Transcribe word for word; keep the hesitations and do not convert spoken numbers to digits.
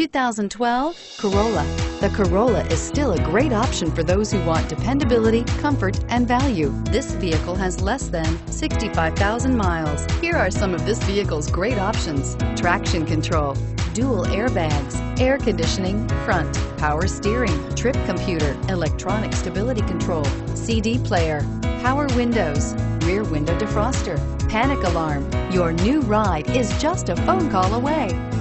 two thousand twelve Corolla. The Corolla is still a great option for those who want dependability, comfort, and value. This vehicle has less than sixty-five thousand miles. Here are some of this vehicle's great options: traction control, dual airbags, air conditioning, front, power steering, trip computer, electronic stability control, C D player, power windows, rear window defroster, panic alarm. Your new ride is just a phone call away.